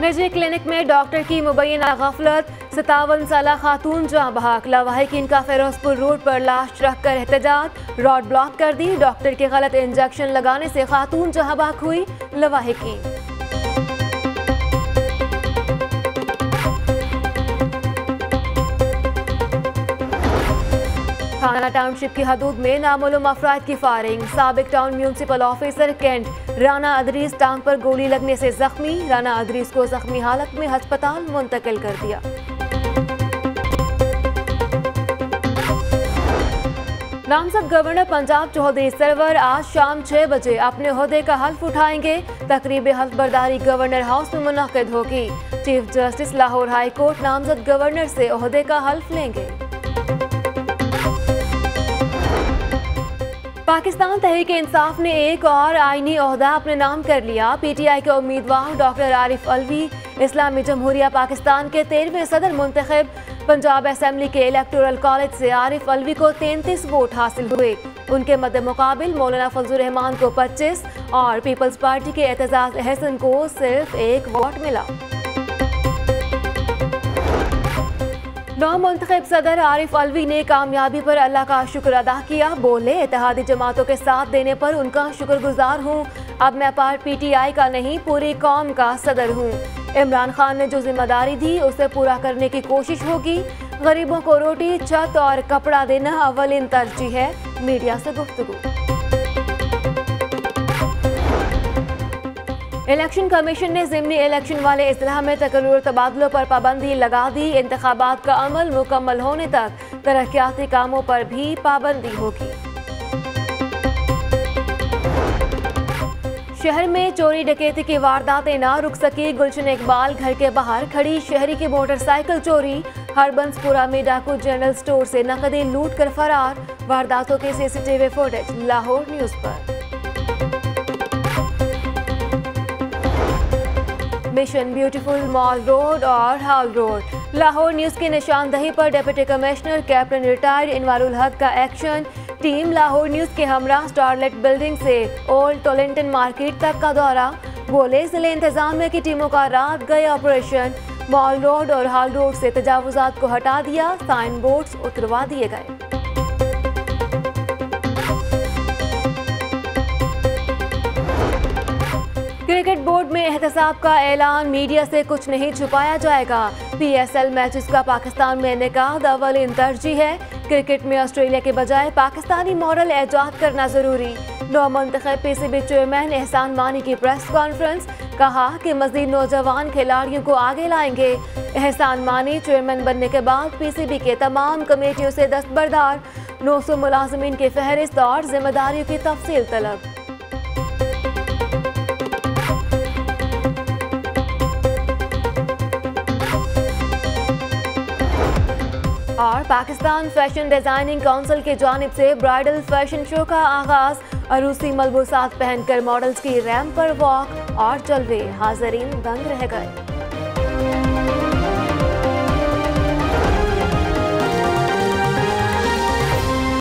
निजी क्लिनिक में डॉक्टर की मुबैना गफलत, 57 साल खातून जहाँ बहक। लवाहिकीन का फिरोजपुर रोड पर लाश रखकर एहतजाज, रोड ब्लॉक कर दी। डॉक्टर के गलत इंजेक्शन लगाने से खातून जहाँ बहक हुई। लवाहिकीन थाना टाउनशिप की हदूद में नामालूम अफराद की फायरिंग, साबिक town municipal officer cantt Rana Adrees टांग पर गोली लगने से जख्मी। राना अदरीस को जख्मी हालत में अस्पताल मुंतकिल कर दिया। नामजद गवर्नर पंजाब चौधरी सरवर आज शाम 6 बजे अपने ओहदे का हल्फ उठाएंगे। तकरीब हल्फ बर्दारी गवर्नर हाउस में मुनक्किद होगी। Chief justice Lahore high court नामजद गवर्नर से ओहदे का हल्फ लेंगे। पाकिस्तान तहरीक इंसाफ ने एक और आईनी ओहदा अपने नाम कर लिया। पीटीआई के उम्मीदवार डॉक्टर आरिफ अलवी इस्लामी जमहूरिया पाकिस्तान के 13वें सदर मुंतखब। पंजाब असेंबली के इलेक्टोरल कॉलेज से आरिफ अलवी को 33 वोट हासिल हुए। उनके मद्दे मुकाबिल मौलाना फजल रहमान को 25 और पीपल्स पार्टी के एतजाज अहसन को सिर्फ 1 वोट मिला। नौ मुंतखब सदर आरिफ अलवी ने कामयाबी पर अल्लाह का शुक्र अदा किया। बोले, इत्तेहादी जमातों के साथ देने पर उनका शुक्रगुजार हूँ। अब मैं पार्ट पीटीआई का नहीं, पूरी कौम का सदर हूँ। इमरान-खान ने जो जिम्मेदारी दी उसे पूरा करने की कोशिश होगी। गरीबों को रोटी, छत और कपड़ा देना अव्वलिन तरजीह है। मीडिया से गुफ्तगू। इलेक्शन कमीशन ने ज़िमनी इलेक्शन वाले इस्लाह में तकर्रुर तबादलों पर पाबंदी लगा दी। इंतखाबात का अमल मुकम्मल होने तक तरक्याती कामों पर भी पाबंदी होगी। शहर में चोरी डकैती की वारदातें ना रुक सकी। गुलशन इकबाल घर के बाहर खड़ी शहरी की मोटरसाइकिल चोरी। हरबंसपुरा में डाकू जनरल स्टोर से नकदी लूट कर फरार। वारदातों के सीसीटीवी फुटेज लाहौर न्यूज़ पर। मिशन ब्यूटीफुल मॉल रोड और हाल रोड। लाहौर न्यूज़ की निशानदही पर deputy commissioner captain retired Anwarul Haq का एक्शन। टीम लाहौर न्यूज़ के हमरा स्टारलेट बिल्डिंग से ओल्ड टोलिंटन मार्केट तक का दौरा। बोले, जिले इंतजामिया की टीमों का रात गए ऑपरेशन। मॉल रोड और हाल रोड से तजावुजात को हटा दिया। साइन बोर्ड्स उतरवा दिए गए। क्रिकेट बोर्ड में एहतसाब का ऐलान, मीडिया से कुछ नहीं छुपाया जाएगा। पीएसएल मैचेस का पाकिस्तान में इनेकाद अव्वलिन तरजीह है। क्रिकेट में ऑस्ट्रेलिया के बजाय पाकिस्तानी मॉडल ऐजाद करना जरूरी। नौ मुंतखब पीसीबी चेयरमैन एहसान मानी की प्रेस कॉन्फ्रेंस, कहा कि मजीद नौजवान खिलाड़ियों को आगे लाएंगे। एहसान मानी चेयरमैन बनने के बाद पीसीबी के तमाम कमेटियों से दस्तबरदार। 900 मुलाजमीन की फहरिस्त और जिम्मेदारियों की तफसील तलब। और पाकिस्तान फैशन डिजाइनिंग काउंसिल की जानिब से ब्राइडल फैशन शो का आगाज। अरूसी मलबूसात पहनकर मॉडल्स की रैंप पर वॉक और जलवे, हाज़रीन दंग रह गए।